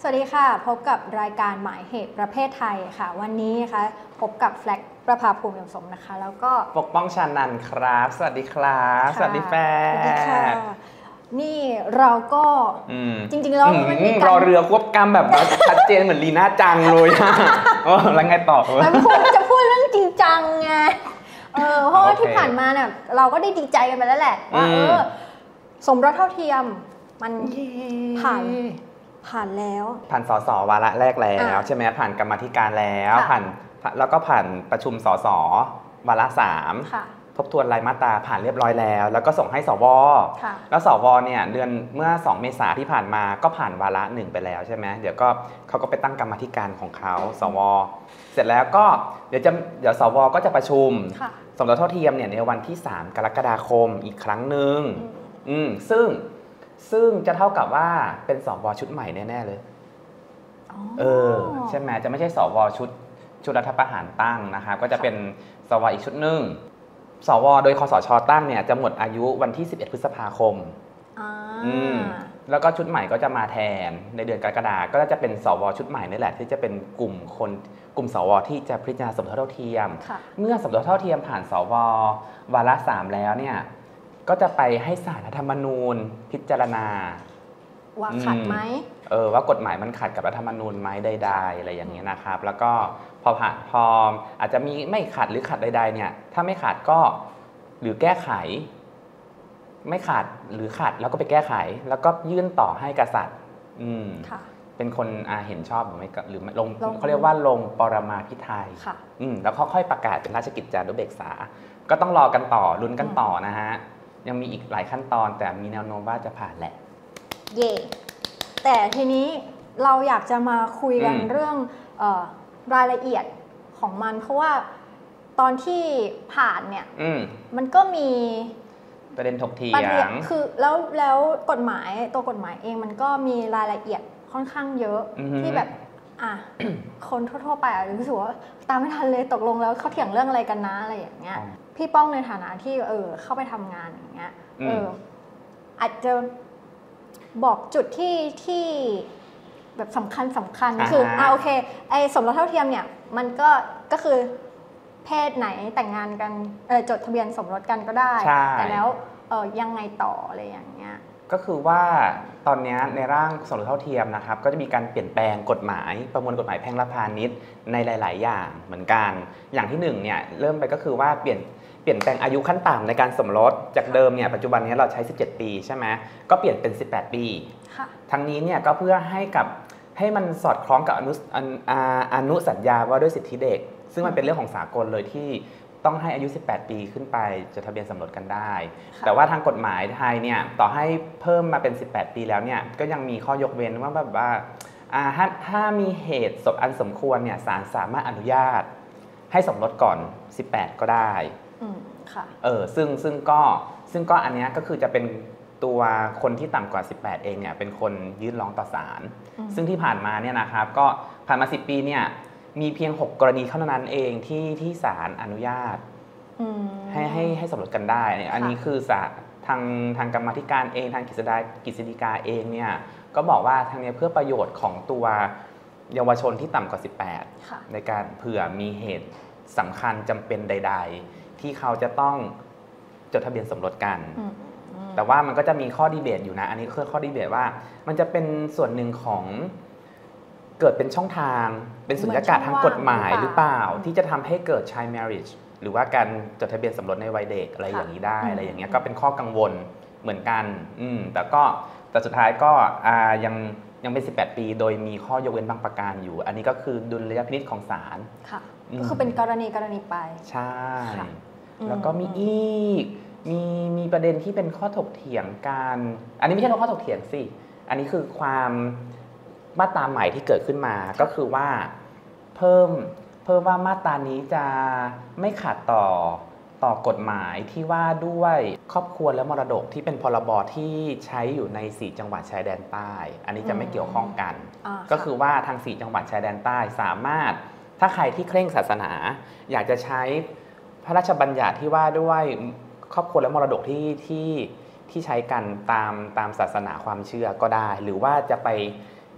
วัสดีค่ะพบกับรายการหมายเหตุประเภทไทยค่ะวันนี้นะคะพบกับแฟลกประภาภูมิสมนะคะแล้วก็ปกป้องชานันท์ครับสวัสดีครับสวัสดีแฟนสวัสดีค่ะนี่เราก็จริงๆแล้วมันมีรอเรือควบกำแบบชัดเจนเหมือนลีน่าจังเลยแล้วไงต่อมันจะพูดเรื่องจริงจังไงเพราะว่าที่ผ่านมาเนี่ยเราก็ได้ดีใจกันไปแล้วแหละว่าสมรสเท่าเทียมมันผ่านแล้วผ่านสสวาระแรกแล้วใช่ไหมผ่านกรรมาธิการแล้วแล้วก็ผ่านประชุมสสวาระ3ทบทวนรายมาตราผ่านเรียบร้อยแล้วก็ส่งให้สวแล้วสวเนี่ยเมื่อ2 เมษายนที่ผ่านมาก็ผ่านวาระ1ไปแล้วใช่ไหมเดี๋ยวก็เขาก็ไปตั้งกรรมาธิการของเขาสวเสร็จแล้วก็เดี๋ยวสวก็จะประชุมสมรสเท่าเทียมเนี่ยในวันที่3 กรกฎาคมอีกครั้งหนึ่งซึ่งจะเท่ากับว่าเป็นสวชุดใหม่แน่ๆเลยใช่ไหมจะไม่ใช่สวชุดรัฐประหารตั้งนะครับก็จะเป็นสวอีกชุดหนึ่งสวโดยคสช.ตั้งเนี่ยจะหมดอายุวันที่11 พฤษภาคมแล้วก็ชุดใหม่ก็จะมาแทนในเดือนกรกฎาคมก็จะเป็นสวชุดใหม่นี่แหละที่จะเป็นกลุ่มสวที่จะพิจารณาสมรสเท่าเทียมเมื่อสมรสเท่าเทียมผ่านสววาระ3แล้วเนี่ยก็จะไปให้ศาลรัฐธรรมนูญพิจารณาว่าขัดไหมว่ากฎหมายมันขัดกับรัฐธรรมนูญไหมใดๆอะไรอย่างเงี้ยนะครับแล้วก็พออาจจะมีไม่ขัดหรือขัดใดๆเนี่ยถ้าไม่ขัดก็หรือแก้ไขไม่ขัดหรือขัดแล้วก็ไปแก้ไขแล้วก็ยื่นต่อให้กษัตริย์เป็นคนเห็นชอบหรือไม่ลงเขาเรียกว่าลงปรมาภิไธยแล้วค่อยประกาศเป็นราชกิจจานุเบกษาก็ต้องรอกันต่อลุ้นกันต่อนะฮะยังมีอีกหลายขั้นตอนแต่มีแนวโน้มว่าจะผ่านแหละเย่แต่ทีนี้เราอยากจะมาคุยกันเรื่องรายละเอียดของมันเพราะว่าตอนที่ผ่านเนี่ยมันก็มีประเด็นถกเถียงคือแล้วกฎหมายเองมันก็มีรายละเอียดค่อนข้างเยอะที่แบบคนทั่วๆไปรู้สึกว่าตามไม่ทันเลยตกลงแล้วเขาเถียงเรื่องอะไรกันนะอะไรอย่างเงี้ยพี่ป้องในฐานะที่เข้าไปทำงานอย่างเงี้ยอาจจะบอกจุดที่แบบสำคัญคือโอเคไอ้สมรสเท่าเทียมเนี่ยมันก็คือเพศไหนแต่งงานกันจดทะเบียนสมรสกันก็ได้แต่แล้วยังไงต่ออะไรอย่างเงี้ยก็คือว่าตอนนี้ในร่างสมรสเท่าเทียมนะครับก็จะมีการเปลี่ยนแปลงกฎหมายประมวลกฎหมายแพ่งและพาณิชย์ในหลายๆอย่างเหมือนกันอย่างที่1เนี่ยเริ่มไปก็คือว่าเปลี่ยนแปลงอายุขั้นต่ำในการสมรสจากเดิมเนี่ยปัจจุบันนี้เราใช้17 ปีใช่ไหมก็เปลี่ยนเป็น18 ปีทั้งนี้เนี่ยก็เพื่อให้มันสอดคล้องกับอนุสัญญาว่าด้วยสิทธิเด็กซึ่งมันเป็นเรื่องของสากลเลยที่ต้องให้อายุ18 ปีขึ้นไปจดทะเบียนสมรสกันได้แต่ว่าทางกฎหมายไทยเนี่ยต่อให้เพิ่มมาเป็น18 ปีแล้วเนี่ยก็ยังมีข้อยกเว้นว่าแบบว่าถ้ามีเหตุอันสมควรเนี่ยศาลสามารถอนุญาตให้สมรสก่อน18 ก็ได้ซึ่งก็อันนี้ก็คือจะเป็นตัวคนที่ต่ำกว่า18เองเนี่ยเป็นคนยื่นร้องต่อศาลซึ่งที่ผ่านมาเนี่ยนะครับก็ผ่านมา10 ปีเนี่ยมีเพียง6 กรณีเท่านั้นเองที่ศาลอนุญาตให้สมรสกันได้อันนี้คือทางกรรมาธิการเองทางกฤษฎีกาเองเนี่ยก็บอกว่าทางนี้เพื่อประโยชน์ของตัวเยาวชนที่ต่ำกว่า18ในการเผื่อมีเหตุสำคัญจำเป็นใดๆที่เขาจะต้องจดทะเบียนสมรสกันแต่ว่ามันก็จะมีข้อดีเบตอยู่นะอันนี้คือข้อดีเบตว่ามันจะเป็นส่วนหนึ่งของเกิดเป็นช่องทางเป็นสุญญากาศทางกฎหมายหรือเปล่าที่จะทำให้เกิด child marriage หรือว่าการจดทะเบียนสมรสในวัยเด็กอะไรอย่างนี้ได้อะไรอย่างเงี้ยก็เป็นข้อกังวลเหมือนกันแต่สุดท้ายก็ยังเป็น18 ปีโดยมีข้อยกเว้นบางประการอยู่อันนี้ก็คือดุลยพินิจของศาลก็คือเป็นกรณีไปใช่แล้วก็มีอีกมีประเด็นที่เป็นข้อถกเถียงกันอันนี้ไม่ใช่ข้อถกเถียงสิอันนี้คือความมาตราใหม่ที่เกิดขึ้นมาก็คือว่าเพิ่มว่ามาตรานี้จะไม่ขัดต่อกฎหมายที่ว่าด้วยครอบครัวและมรดกที่เป็นพรบที่ใช้อยู่ใน4 จังหวัดชายแดนใต้อันนี้จะไม่เกี่ยวข้องกันก็คือว่าทาง4 จังหวัดชายแดนใต้สามารถถ้าใครที่เคร่งศาสนาอยากจะใช้พระราชบัญญัติที่ว่าด้วยครอบครัวและมรดกที่ใช้กันตามศาสนาความเชื่อก็ได้หรือว่าจะไป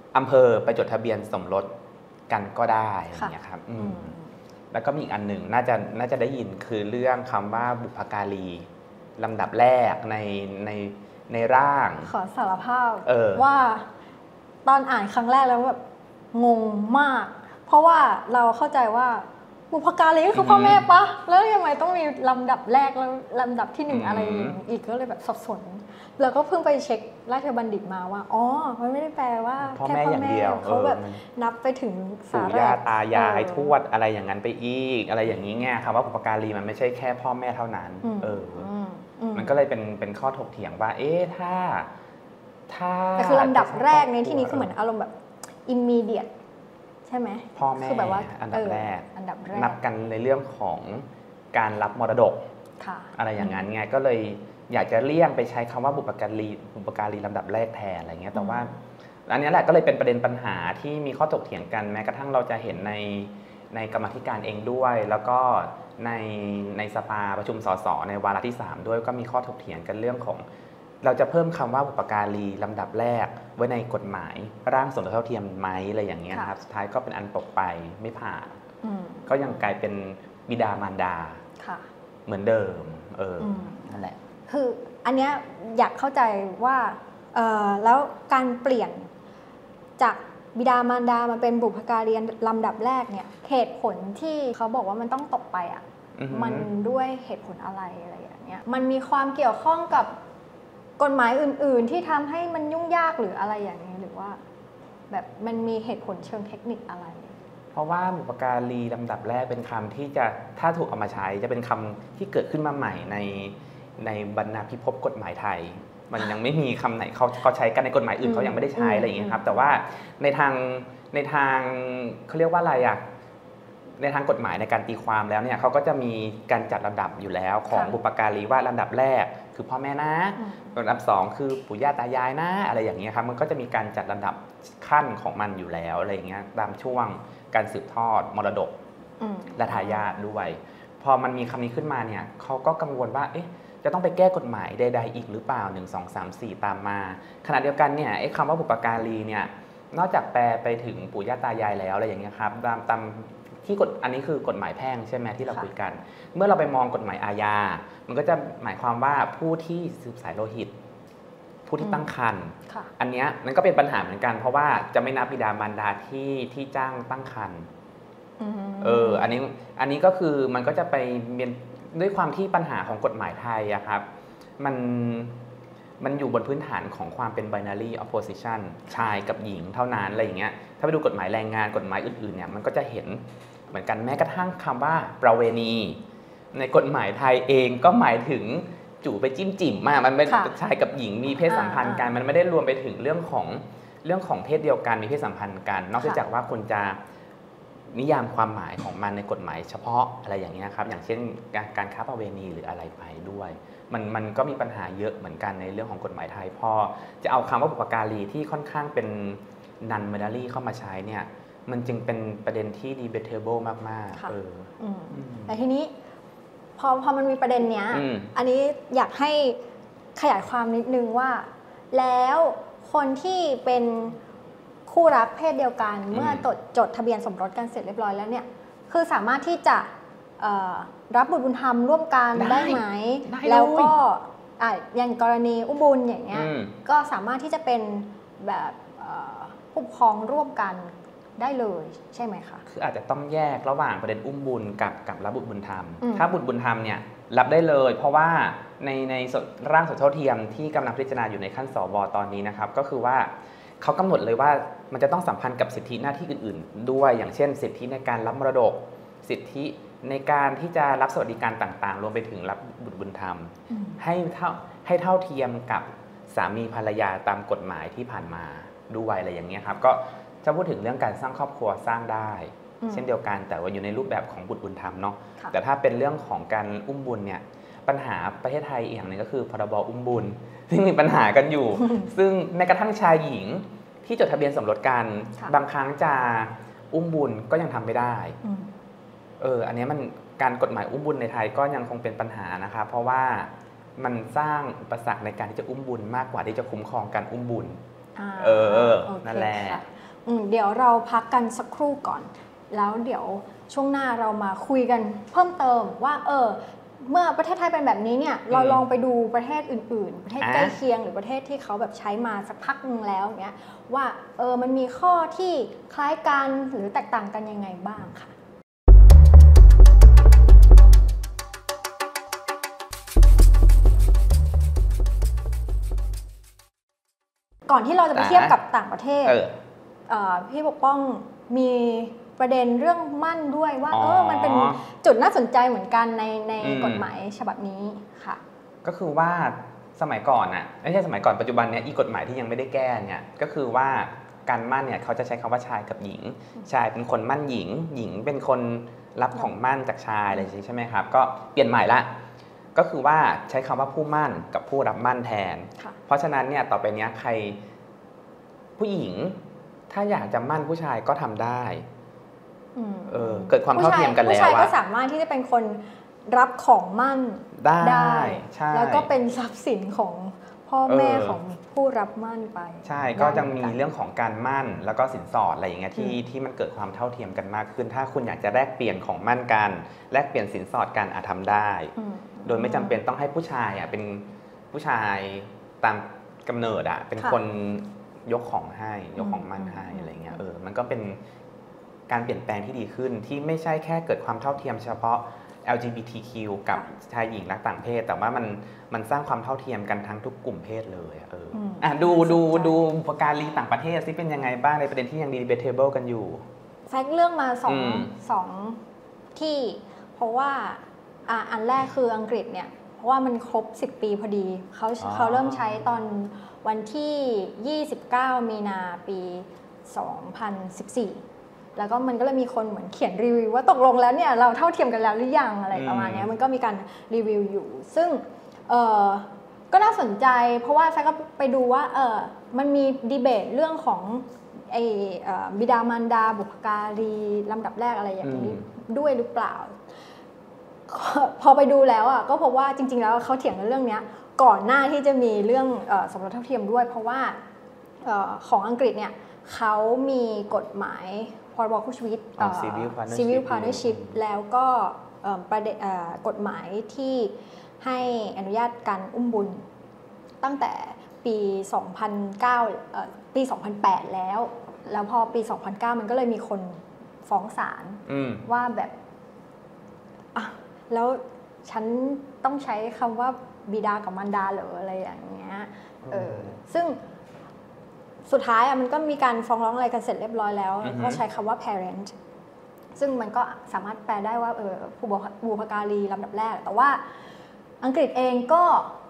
อำเภอไปจดทะเบียนสมรสกันก็ได้อะไรอย่างเงี้ยครับแล้วก็มีอีกอันหนึ่งน่าจะได้ยินคือเรื่องคำว่าบุพการีลำดับแรกในร่างขอสารภาพว่าตอนอ่านครั้งแรกแล้วแบบงงมากเพราะว่าเราเข้าใจว่าบุพการีก็คือพ่อแม่ปะแล้วยังไงต้องมีลำดับแรกแล้วลำดับที่1อะไรอีกก็เลยแบบสับสนแล้วก็เพิ่งไปเช็คราชบัณฑิตมาว่าอ๋อมันไม่ได้แปลว่าแค่พ่อแม่เขาแบบนับไปถึงปู่ย่าตายายทวดอะไรอย่างนั้นไปอีกอะไรอย่างนี้ไงคำว่าบุพการีมันไม่ใช่แค่พ่อแม่เท่านั้นมันก็เลยเป็นข้อถกเถียงว่าถ้าแต่คือลำดับแรกในที่นี้คือเหมือนอารมณ์แบบ immediate ใช่ไหมพ่อแม่คือแบบว่าอันดับแรกนับกันในเรื่องของการรับมรดกอะไรอย่างนั้นไงก็เลยอยากจะเลี่ยงไปใช้คำว่าบุพการีลำดับแรกแทนอะไรเงี้ยแต่ว่าอันนี้แหละก็เลยเป็นประเด็นปัญหาที่มีข้อถกเถียงกันแม้กระทั่งเราจะเห็นในกรรมาธิการเองด้วยแล้วก็ในสภาประชุมสสในวาระที่3ด้วยก็มีข้อถกเถียงกันเรื่องของเราจะเพิ่มคำว่าบุพการีลำดับแรกไว้ในกฎหมายร่างสมรสเท่าเทียมไหมอะไรอย่างเงี้ยครับสุดท้ายก็เป็นอันตกไปไม่ผ่านก็ยังกลายเป็นบิดามารดาเหมือนเดิมนั่นแหละคืออันเนี้ยอยากเข้าใจว่าแล้วการเปลี่ยนจากบิดามารดามาเป็นบุพการีลำดับแรกเนี่ยเหตุผลที่เขาบอกว่ามันต้องตกไปอ่ะมันด้วยเหตุผลอะไรอย่างเงี้ยมันมีความเกี่ยวข้องกับกฎหมายอื่นๆที่ทำให้มันยุ่งยากหรืออะไรอย่างนี้หรือว่าแบบมันมีเหตุผลเชิงเทคนิคอะไรเพราะว่าบุพการีลำดับแรกเป็นคำที่จะถ้าถูกเอามาใช้จะเป็นคำที่เกิดขึ้นมาใหม่ในบรรณาภิพพกฎหมายไทยมันยังไม่มีคำไหนเขาใช้กันในกฎหมายอื่นเขายังไม่ได้ใช้อะไรอย่างเงี้ยครับแต่ว่าในทางเขาเรียกว่าอะไรอ่ะในทางกฎหมายในการตีความแล้วเนี่ยเขาก็จะมีการจัดลำดับอยู่แล้วของบุพการีว่าลำดับแรกคือพ่อแม่นะลำดับ2คือปู่ย่าตายายนะอะไรอย่างเงี้ยครับมันก็จะมีการจัดลำดับขั้นของมันอยู่แล้วอะไรอย่างเงี้ยตามช่วงการสืบทอดมรดกและทายาทด้วยพอมันมีคำนี้ขึ้นมาเนี่ยเขาก็กังวลว่าจะต้องไปแก้กฎหมายใดๆอีกหรือเปล่า1 2 3 4ตามมาขณะเดียวกันเนี่ยคำว่าบุพการีเนี่ยนอกจากแปลไปถึงปู่ย่าตายายแล้วอะไรอย่างเงี้ยครับตามที่อันนี้คือกฎหมายแพ่งใช่ไหมที่เราคุยกันเมื่อเราไปมองกฎหมายอาญามันก็จะหมายความว่าผู้ที่สืบสายโลหิตผู้ที่ตั้งครรภ์อันนี้มันก็เป็นปัญหาเหมือนกันเพราะว่าจะไม่นับบิดามารดาที่จ้างตั้งครรภ์อันนี้ก็คือมันก็จะไปด้วยความที่ปัญหาของกฎหมายไทยอะครับมันอยู่บนพื้นฐานของความเป็น binary opposition ชายกับหญิงเท่านั้นอะไรอย่างเงี้ยถ้าไปดูกฎหมายแรงงานกฎหมายอื่นๆเนี่ยมันก็จะเห็นเหมือนกันแม้กระทั่งคำว่าประเวณีในกฎหมายไทยเองก็หมายถึงจู่ไปจิ้มจิ๋มมามันไม่ชายกับหญิงมีเพศสัมพันธ์กันมันไม่ได้รวมไปถึงเรื่องของเพศเดียวกันมีเพศสัมพันธ์กันนอกจากว่าคนจะนิยามความหมายของมันในกฎหมายเฉพาะอะไรอย่างเงี้ยครับอย่างเช่นการค้าประเวณีหรืออะไรไปด้วยมันก็มีปัญหาเยอะเหมือนกันในเรื่องของกฎหมายไทยพอจะเอาคำว่าบุพการีที่ค่อนข้างเป็น non binary เข้ามาใช้เนี่ยมันจึงเป็นประเด็นที่ debatable มากๆแต่ทีนี้พอมันมีประเด็นเนี้ยอันนี้อยากให้ขยายความนิดนึงว่าแล้วคนที่เป็นคู่รักเพศเดียวกันเมื่อจดทะเบียนสมรสกันเสร็จเรียบร้อยแล้วเนี่ยคือสามารถที่จะรับบุตรบุญธรรมร่วมกันได้ไหมแล้วก็อย่างกรณีอุ้มบุญอย่างเงี้ยก็สามารถที่จะเป็นแบบผู้ปกครองร่วมกันได้เลยใช่ไหมคะคืออาจจะต้องแยกระหว่างประเด็นอุ้มบุญกับรับบุตรบุญธรรมถ้าบุตรบุญธรรมเนี่ยรับได้เลยเพราะว่าในร่างสมรสเท่าเทียมที่กำลังพิจารณาอยู่ในขั้นสว.ตอนนี้นะครับก็คือว่าเขากำหนดเลยว่ามันจะต้องสัมพันธ์กับสิทธิหน้าที่อื่นๆด้วยอย่างเช่นสิทธิในการรับมรดกสิทธิในการที่จะรับสวัสดิการต่างๆรวมไปถึงรับบุตรบุญธรรมให้เท่าเทียมกับสามีภรรยาตามกฎหมายที่ผ่านมาด้วยอะไรอย่างเงี้ยครับก็จะพูดถึงเรื่องการสร้างครอบครัวสร้างได้เช่นเดียวกันแต่ว่าอยู่ในรูปแบบของบุตรบุญธรรมเนาะแต่ถ้าเป็นเรื่องของการอุ้มบุญเนี่ยปัญหาประเทศไทยอย่างนึงก็คือพรบอุ้มบุญซึ่งมีปัญหากันอยู่ซึ่งแม้กระทั่งชายหญิงที่จดทะเบียนสมรสกันบางครั้งจะอุ้มบุญก็ยังทำไม่ได้อันนี้มันการกฎหมายอุ้มบุญในไทยก็ยังคงเป็นปัญหานะครับเพราะว่ามันสร้างอุปสรรคในการที่จะอุ้มบุญมากกว่าที่จะคุ้มครองการอุ้มบุญนั่นแหละเดี๋ยวเราพักกันสักครู่ก่อนแล้วเดี๋ยวช่วงหน้าเรามาคุยกันเพิ่มเติมว่าเมื่อประเทศไทยเป็นแบบนี้เนี่ยเราลองไปดูประเทศอื่นๆประเทศใกล้เคียงหรือประเทศที่เขาแบบใช้มาสักพักนึงแล้วเงี้ยว่ามันมีข้อที่คล้ายกันหรือแตกต่างกันยังไงบ้างค่ะก่อนที่เราจะไปเทียบกับต่างประเทศพี่ปกป้องมีประเด็นเรื่องมั่นด้วยว่ามันเป็นจุดน่าสนใจเหมือนกันในกฎหมายฉบับนี้ค่ะก็คือว่าสมัยก่อนน่ะไม่ใช่สมัยก่อนปัจจุบันเนี้ยกฎหมายที่ยังไม่ได้แก้เนี่ยก็คือว่าการมั่นเนี่ยเขาจะใช้คำว่าชายกับหญิงชายเป็นคนมั่นหญิงหญิงเป็นคนรับของมั่นจากชายอะไรอย่างนี้ใช่ไหมครับก็เปลี่ยนใหม่ละก็คือว่าใช้คำว่าผู้มั่นกับผู้รับมั่นแทนเพราะฉะนั้นเนี่ยต่อไปเนี้ยใครผู้หญิงถ้าอยากจะมั่นผู้ชายก็ทำได้เกิดความเท่าเทียมกันแล้วผู้ชายก็สามารถที่จะเป็นคนรับของมั่นได้แล้วก็เป็นทรัพย์สินของพ่อแม่ของผู้รับมั่นไปใช่ก็จะมีเรื่องของการมั่นแล้วก็สินสอดอะไรอย่างเงี้ยที่มันเกิดความเท่าเทียมกันมากขึ้นถ้าคุณอยากจะแลกเปลี่ยนของมั่นกันแลกเปลี่ยนสินสอดกันทำได้โดยไม่จำเป็นต้องให้ผู้ชายเป็นผู้ชายตามกำเนิดเป็นคนยกของให้ยกของมั่นให้อะไรเงี้ยมันก็เป็นการเปลี่ยนแปลงที่ดีขึ้นที่ไม่ใช่แค่เกิดความเท่าเทียมเฉพาะ LGBTQ กับชายหญิงรักต่างเพศแต่ว่ามันสร้างความเท่าเทียมกันทั้งทุกกลุ่มเพศเลยดูบุพการีต่างประเทศที่เป็นยังไงบ้างในประเด็นที่ยัง debatable กันอยู่แฟกเรื่องมาสองที่เพราะว่าอันแรกคืออังกฤษเนี่ยเพราะว่ามันครบ10 ปีพอดีเขาเริ่มใช้ตอนวันที่29 มีนาปี 2014แล้วก็มันก็เลยมีคนเหมือนเขียนรีวิวว่าตกลงแล้วเนี่ยเราเท่าเทียมกันแล้วหรือยังอะไรประมาณนี้มันก็มีการรีวิวอยู่ซึ่งก็น่าสนใจเพราะว่าแฟก็ไปดูว่ามันมีดีเบตเรื่องของบิดามารดาบุพการีลำดับแรกอะไรอย่างนี้ด้วยหรือเปล่าพอไปดูแล้วก็พบว่าจริงๆแล้วเขาเถียงกันเรื่องนี้ก่อนหน้าที่จะมีเรื่องสมรสเท่าเทียมด้วยเพราะว่าของอังกฤษเนี่ยเขามีกฎหมายพรบคู่ชีวิต Civil Partnership แล้วก็ประเด็นกฎหมายที่ให้อนุญาตการอุ้มบุญตั้งแต่ปี 2009 ปี 2008 แล้วพอปี 2009 มันก็เลยมีคนฟ้องศาลว่าแบบแล้วฉันต้องใช้คำว่าบิดากับมารดาเหรออะไรอย่างเงี้ยซึ่งสุดท้ายมันก็มีการฟ้องร้องอะไรกันเสร็จเรียบร้อยแล้วก็ใช้คำว่า parent ซึ่งมันก็สามารถแปลได้ว่าผู้บุพการีลำดับแรกแต่ว่าอังกฤษเองก็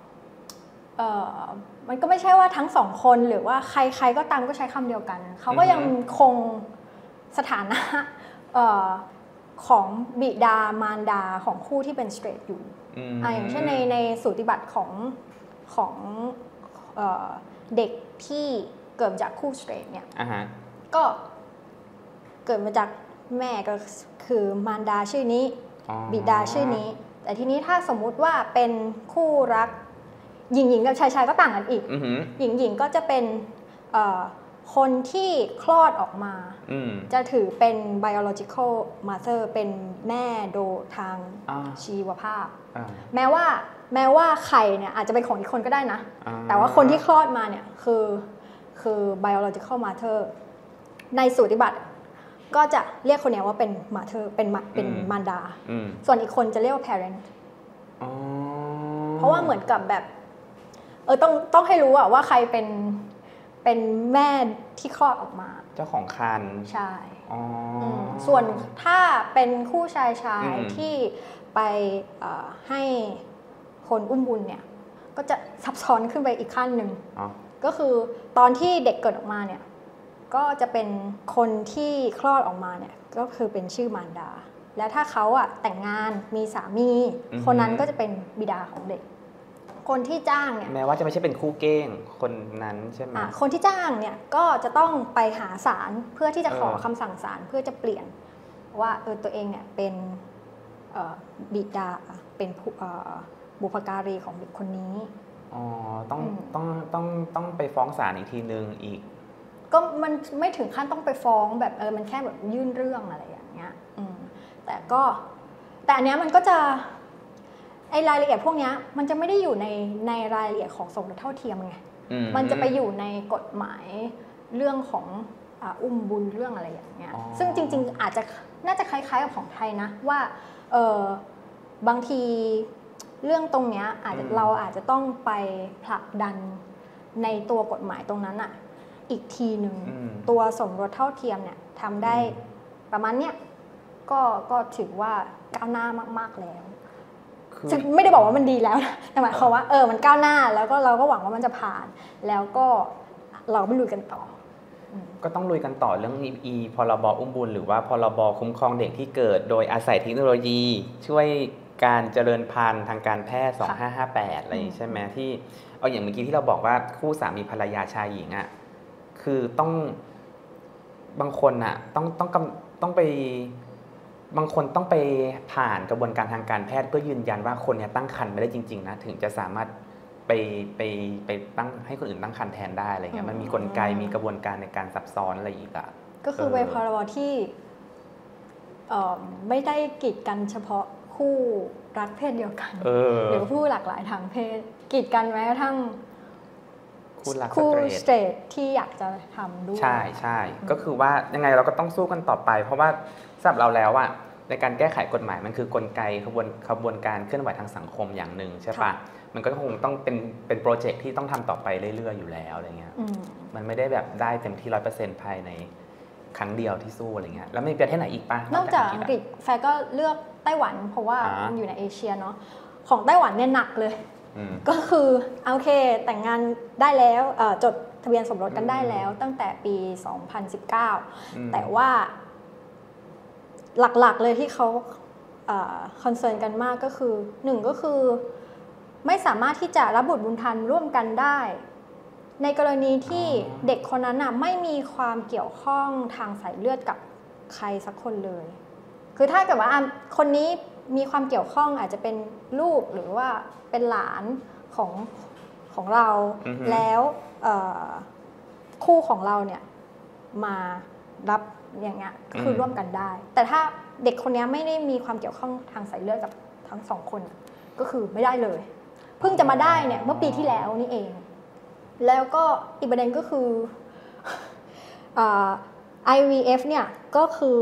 มันก็ไม่ใช่ว่าทั้งสองคนหรือว่าใครก็ตามก็ใช้คำเดียวกันเขาก็ยังคงสถานะของบิดามารดาของคู่ที่เป็นสเตรทอยู่อย่างเช่นในสูติบัตรของเด็กที่เกิดจากคู่สเตรทเนี่ยก็เกิดมาจากแม่ก็คือมารดาชื่อนี้บิดาชื่อนี้แต่ทีนี้ถ้าสมมุติว่าเป็นคู่รักหญิงกับชายก็ต่างกันอีกหญิงก็จะเป็นคนที่คลอดออกมาจะถือเป็น biological mother เป็นแม่โดยทางชีวภาพแม้ว่าไข่เนี่ยอาจจะเป็นของอีกคนก็ได้นะแต่ว่าคนที่คลอดมาเนี่ยคือ biological mother ในสูติบัตรก็จะเรียกคนนี้ว่าเป็น mother เป็นมารดาส่วนอีกคนจะเรียกว่า parent เพราะว่าเหมือนกับแบบต้องให้รู้ว่าใครเป็นแม่ที่คลอดออกมาเจ้าของครรภ์ใช่ส่วนถ้าเป็นคู่ชายที่ไปให้คนอุ้มบุญเนี่ยก็จะซับซ้อนขึ้นไปอีกขั้นหนึ่งก็คือตอนที่เด็กเกิดออกมาเนี่ยก็จะเป็นคนที่คลอดออกมาเนี่ยก็คือเป็นชื่อมารดาและถ้าเขาแต่งงานมีสามีคนนั้นก็จะเป็นบิดาของเด็กคนที่จ้างเนี่ยแม้ว่าจะไม่ใช่เป็นคู่เก้งคนนั้นใช่ไหมคนที่จ้างเนี่ยก็จะต้องไปหาศาลเพื่อที่จะขอคำสั่งศาลเพื่อจะเปลี่ยนว่าตัวเองเนี่ยเป็นบิดาเป็นบุพการีของเด็กคนนี้ต้องไปฟ้องศาลอีกทีนึงอีกก็มันไม่ถึงขั้นต้องไปฟ้องแบบมันแค่แบบยื่นเรื่องอะไรอย่างเงี้ยแต่อันเนี้ยมันก็จะไอ้รายละเอียดพวกเนี้ยมันจะไม่ได้อยู่ในรายละเอียดของสมรสเท่าเทียมไงมันจะไปอยู่ในกฎหมายเรื่องของอุ้มบุญเรื่องอะไรอย่างเงี้ยซึ่งจริงๆน่าจะคล้ายๆกับของไทยนะว่าบางทีเรื่องตรงเนี้ยเราอาจจะต้องไปผลักดันในตัวกฎหมายตรงนั้นอ่ะอีกทีหนึ่งตัวสมรสเท่าเทียมเนี่ยทำได้ประมาณเนี้ยก็ถือว่าก้าวหน้ามากๆแล้วไม่ได้บอกว่ามันดีแล้วนะแต่หมายความว่ามันก้าวหน้าแล้วก็เราก็หวังว่ามันจะผ่านแล้วก็เราไม่ลุยกันต่อก็ต้องลุยกันต่อเรื่องพรบอุ้มบุญหรือว่าพรบคุ้มครองเด็กที่เกิดโดยอาศัยเทคโนโลยีช่วยการเจริญพันธุ์ทางการแพทย์2558อะไรใช่ไหมที่เอาอย่างเมื่อกี้ที่เราบอกว่าคู่สามีภรรยาชายหญิงอ่ะคือต้องบางคนอ่ะต้องไปบางคนต้องไปผ่านกระบวนการทางการแพทย์เพื่อยืนยันว่าคนนี้ตั้งครรภ์ไม่ได้จริงๆนะถึงจะสามารถไปตั้งให้คนอื่นตั้งครรภ์แทนได้อะไรเงี้ยมันมีกลไกมีกระบวนการในการซับซ้อนอะไรอีกอ่ะก็คือเป็นพรบที่ไม่ได้กีดกันเฉพาะคู่รักเพศเดียวกันหรือผู้หลากหลายทางเพศกีดกันแม้กระทั่งคู่สเตรทที่อยากจะทำด้วยใช่ก็คือว่ายังไงเราก็ต้องสู้กันต่อไปเพราะว่าสำหรับเราแล้วอ่ะในการแก้ไขกฎหมายมันคือกลไกขบวนการเคลื่อนไหวทางสังคมอย่างหนึ่งใช่ปะมันก็คงต้องเป็นโปรเจกต์ที่ต้องทำต่อไปเรื่อยๆอยู่แล้วอะไรเงี้ยมันไม่ได้แบบได้เต็มที่ 100% ภายในครั้งเดียวที่สู้อะไรเงี้ยแล้วมีประเทศไหนอีกปะนอกจากอังกฤษแฟร์ก็เลือกไต้หวันเพราะว่ามันอยู่ในเอเชียเนาะของไต้หวันเนี่ยหนักเลยก็คือโอเคแต่งงานได้แล้วจดทะเบียนสมรสกันได้แล้วตั้งแต่ปี 2019 แต่ว่าหลักๆเลยที่เขาคอนเซิร์นกันมากก็คือ1ก็คือไม่สามารถที่จะรับบุตรบุญธรรมร่วมกันได้ในกรณีที่เด็กคนนั้นน่ะไม่มีความเกี่ยวข้องทางสายเลือดกับใครสักคนเลยคือถ้าเกิดว่าคนนี้มีความเกี่ยวข้องอาจจะเป็นลูกหรือว่าเป็นหลานของเราแล้วคู่ของเราเนี่ยมารับอย่างเงี้ยคือร่วมกันได้แต่ถ้าเด็กคนนี้ไม่ได้มีความเกี่ยวข้องทางสายเลือดกับทั้งสองคนก็คือไม่ได้เลยเพิ่งจะมาได้เนี่ยเมื่อปีที่แล้วนี่เองแล้วก็อีกประเด็นก็คือIVF เนี่ยก็คือ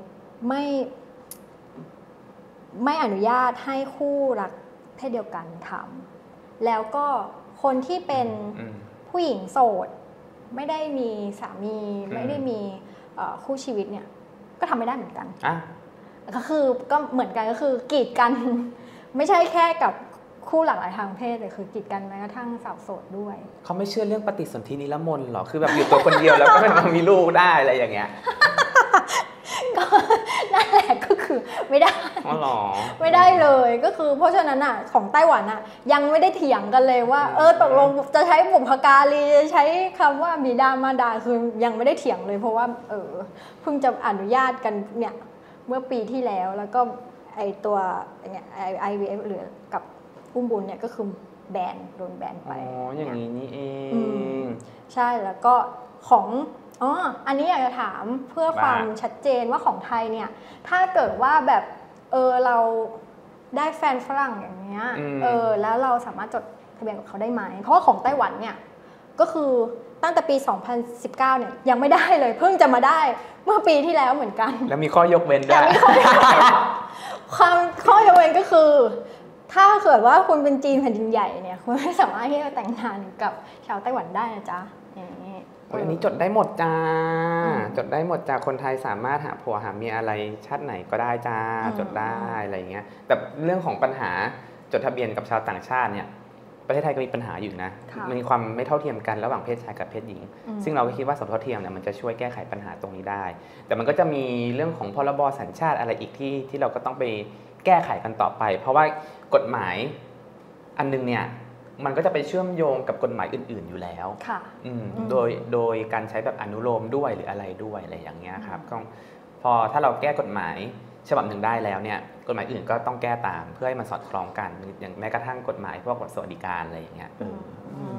ไม่อนุญาตให้คู่รักเพศเดียวกันทำแล้วก็คนที่เป็นผู้หญิงโสดไม่ได้มีสามีไม่ได้มีคู่ชีวิตเนี่ยก็ทำไม่ได้เหมือนกันก็คือก็เหมือนกันก็คือกีดกันไม่ใช่แค่กับคู่หลากหลายทางเพศแต่คือกีดกันแม้กระทั่งสาวโสดด้วยเขาไม่เชื่อเรื่องปฏิสนธินิรมนต์หรอคือแบบอยู่ตัวคนเดียวแล้วก็ไม่มีลูกได้อะไรอย่างเงี้ยก็นั่นแหละก็คือไม่ได้ไม่ได้เลยก็คือเพราะฉะนั้นอ่ะของไต้หวันอ่ะยังไม่ได้เถียงกันเลยว่าตกลงจะใช้บุพการีจะใช้คำว่าบิดามารดาคือยังไม่ได้เถียงเลยเพราะว่าเพิ่งจะอนุญาตกันเนี่ยเมื่อปีที่แล้วแล้วก็ไอตัวเนี่ยIVF หรือกับอุ้มบุญเนี่ยก็คือโดนแบนไปอย่างนี้นี่เองใช่แล้วก็ของอันนี้อยากจะถามเพื่อความชัดเจนว่าของไทยเนี่ยถ้าเกิดว่าแบบเราได้แฟนฝรั่งอย่างเงี้ยแล้วเราสามารถจดทะเบียนกับเขาได้ไหมเพราะว่าของไต้หวันเนี่ยก็คือตั้งแต่ปี 2019 เนี่ยยังไม่ได้เลยเพิ่งจะมาได้เมื่อปีที่แล้วเหมือนกันแล้วมีข้อยกเว้นด้วยความข้อยกเว้นก็คือถ้าเกิดว่าคุณเป็นจีนแผ่นดินใหญ่เนี่ยคุณไม่สามารถที่จะแต่งงานกับชาวไต้หวันได้นะจ๊ะอย่างนี้อันนี้จดได้หมดจ้าจดได้หมดจ้าคนไทยสามารถหาผัวหาเมียอะไรชาติไหนก็ได้จ้าจดได้อะไรเงี้ยแต่เรื่องของปัญหาจดทะเบียนกับชาวต่างชาติเนี่ยประเทศไทยก็มีปัญหาอยู่นะมีความไม่เท่าเทียมกันระหว่างเพศชายกับเพศหญิงซึ่งเราก็คิดว่าสมรสเท่าเทียมเนี่ยมันจะช่วยแก้ไขปัญหาตรงนี้ได้แต่มันก็จะมีเรื่องของพรบสัญชาติอะไรอีกที่เราก็ต้องไปแก้ไขกันต่อไปเพราะว่ากฎหมายอันนึงเนี่ยมันก็จะไปเชื่อมโยงกับกฎหมายอื่นๆอยู่แล้วโดยการใช้แบบอนุโลมด้วยหรืออะไรด้วยอะไรอย่างเงี้ยครับก็พอถ้าเราแก้กฎหมายฉบับหนึ่งได้แล้วเนี่ยกฎหมายอื่นก็ต้องแก้ตามเพื่อให้มันสอดคล้องกันอย่างแม้กระทั่งกฎหมายพวกสวัสดิการอะไรอย่างเงี้ย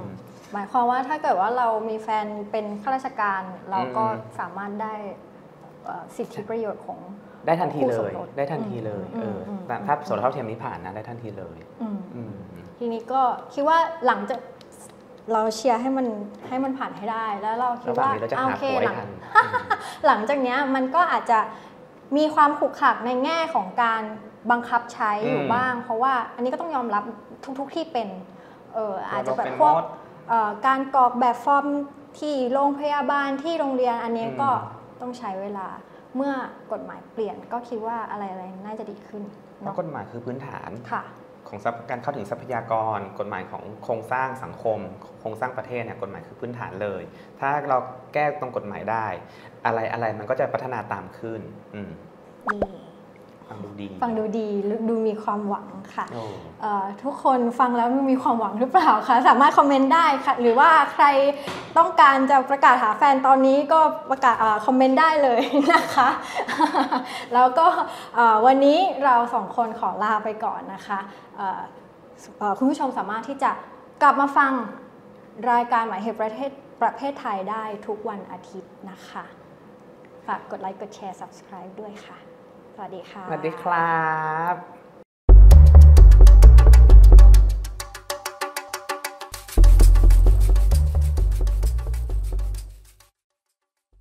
หมายความว่าถ้าเกิดว่าเรามีแฟนเป็นข้าราชการเราก็สามารถได้สิทธิประโยชน์ของได้ทันทีเลยคู่สมรสได้ทันทีเลยแต่ถ้าสมรสเท่าเทียมนี้ผ่านนะได้ทันทีเลยทีนี้ก็คิดว่าหลังจากเราเชียร์ให้มันผ่านให้ได้แล้วเราคิดว่าโอเคหลังจากนี้มันก็อาจจะมีความขรุขระในแง่ของการบังคับใช้อยู่บ้าง เพราะว่าอันนี้ก็ต้องยอมรับทุกที่เป็นอาจจะแบบพวกการกรอกแบบฟอร์มที่โรงพยาบาลที่โรงเรียนอันนี้ก็ต้องใช้เวลาเมื่อกฎหมายเปลี่ยนก็คิดว่าอะไรน่าจะดีขึ้นเพราะกฎหมายคือพื้นฐานค่ะของการเข้าถึงทรัพยากรกฎหมายของโครงสร้างสังคมโครงสร้างประเทศเนี่ยกฎหมายคือพื้นฐานเลย ถ้าเราแก้ตรงกฎหมายได้อะไรมันก็จะพัฒนาตามขึ้นฟังดูดีดูมีความหวังค่ะทุกคนฟังแล้วมีความหวังหรือเปล่าคะสามารถคอมเมนต์ได้ค่ะหรือว่าใครต้องการจะประกาศหาแฟนตอนนี้ก็ประกาศคอมเมนต์ได้เลยนะคะแล้วก็วันนี้เราสองคนขอลาไปก่อนนะคะคุณผู้ชมสามารถที่จะกลับมาฟังรายการหมายเหตุประเภทไทยได้ทุกวันอาทิตย์นะคะฝากกดไลค์กดแชร์ Subscribe ด้วยค่ะสวัสดีค่ะสวัสดีครับ